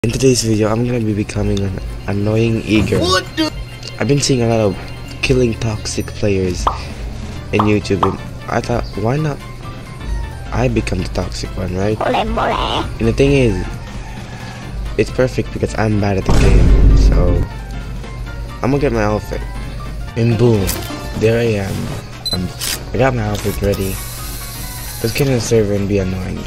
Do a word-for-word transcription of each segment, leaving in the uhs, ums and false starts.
In today's video, I'm gonna be becoming an annoying eager. What the? I've been seeing a lot of killing toxic players in YouTube, and I thought, why not I become the toxic one, right? And the thing is, it's perfect because I'm bad at the game, so I'm gonna get my outfit, and boom, there I am. I'm, I got my outfit ready. Let's get in the server and be annoying.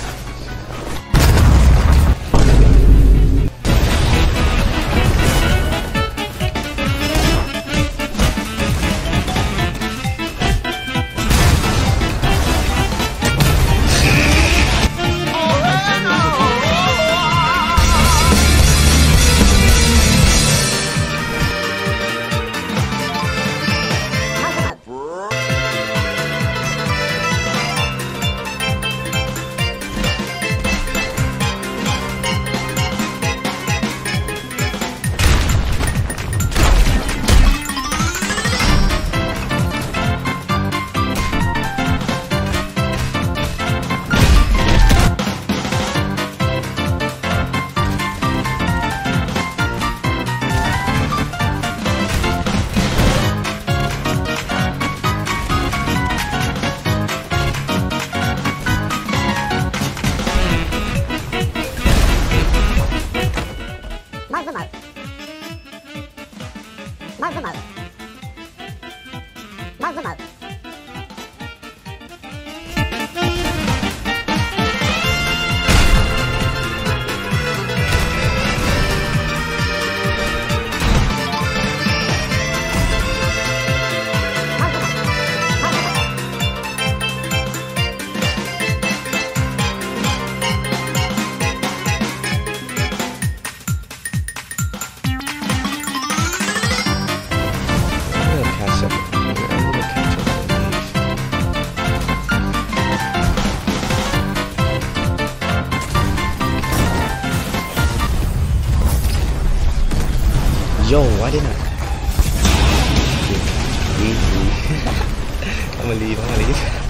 Yo, why didn't I? I'm gonna leave, I'm gonna leave.